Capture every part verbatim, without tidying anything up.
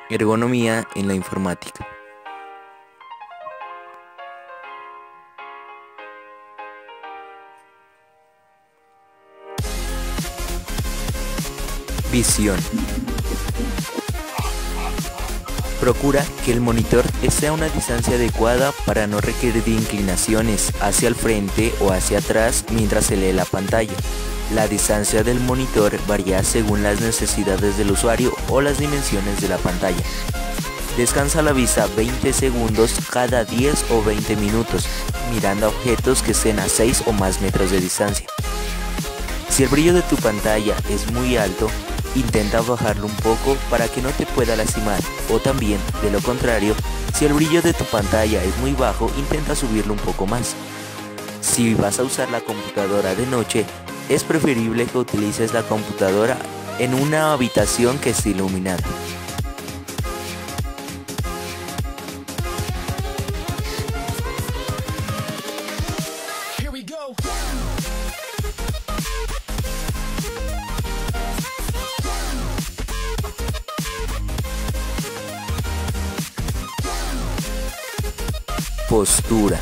Ergonomía en la informática. Visión. Procura que el monitor esté a una distancia adecuada para no requerir de inclinaciones hacia el frente o hacia atrás mientras se lee la pantalla. La distancia del monitor varía según las necesidades del usuario o las dimensiones de la pantalla. Descansa la vista veinte segundos cada diez o veinte minutos, mirando a objetos que estén a seis o más metros de distancia. Si el brillo de tu pantalla es muy alto, intenta bajarlo un poco para que no te pueda lastimar, o también, de lo contrario, si el brillo de tu pantalla es muy bajo, intenta subirlo un poco más. Si vas a usar la computadora de noche, es preferible que utilices la computadora en una habitación que esté iluminada. Postura.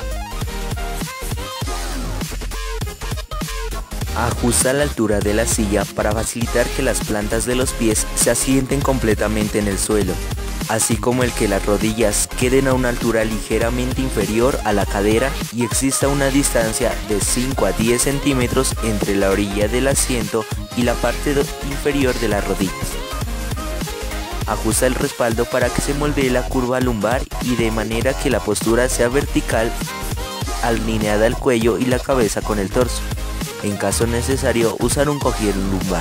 Ajusta la altura de la silla para facilitar que las plantas de los pies se asienten completamente en el suelo, así como el que las rodillas queden a una altura ligeramente inferior a la cadera y exista una distancia de cinco a diez centímetros entre la orilla del asiento y la parte inferior de las rodillas. Ajusta el respaldo para que se moldee la curva lumbar y de manera que la postura sea vertical, alineada el cuello y la cabeza con el torso. En caso necesario, usar un cojín lumbar.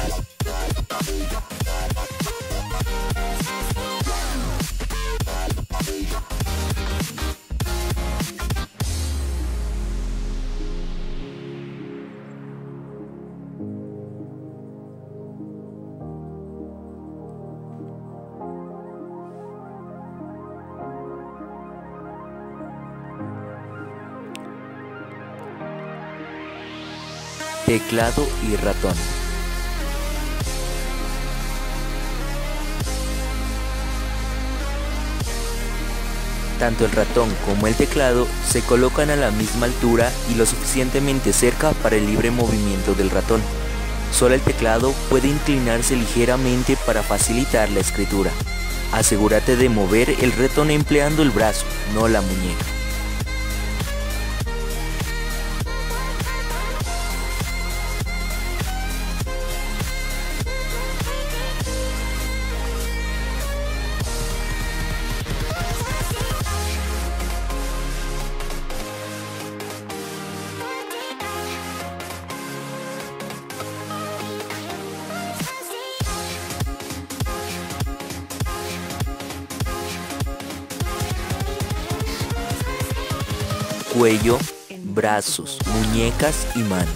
Teclado y ratón. Tanto el ratón como el teclado se colocan a la misma altura y lo suficientemente cerca para el libre movimiento del ratón. Solo el teclado puede inclinarse ligeramente para facilitar la escritura. Asegúrate de mover el ratón empleando el brazo, no la muñeca. Cuello, brazos, muñecas y manos.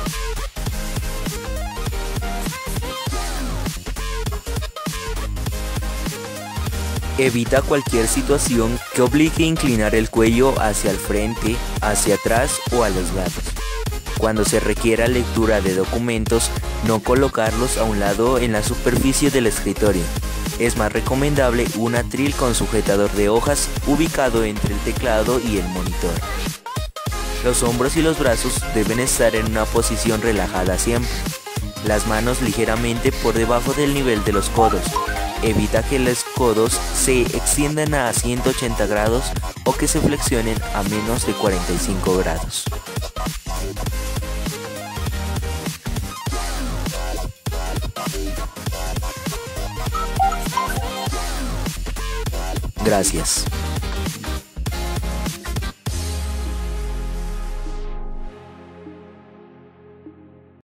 Evita cualquier situación que obligue a inclinar el cuello hacia el frente, hacia atrás o a los lados. Cuando se requiera lectura de documentos, no colocarlos a un lado en la superficie del escritorio. Es más recomendable un atril con sujetador de hojas ubicado entre el teclado y el monitor. Los hombros y los brazos deben estar en una posición relajada siempre. Las manos ligeramente por debajo del nivel de los codos. Evita que los codos se extiendan a ciento ochenta grados o que se flexionen a menos de cuarenta y cinco grados. Gracias.